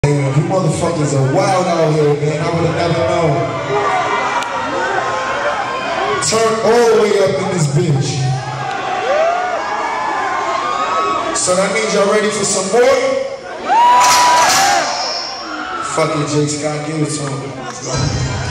Damn, you motherfuckers are wild out here, man. I would have never known. Turn all the way up in this bitch. So that means y'all ready for some more? Fuck it, Jay Scott, give it to him. Let's go.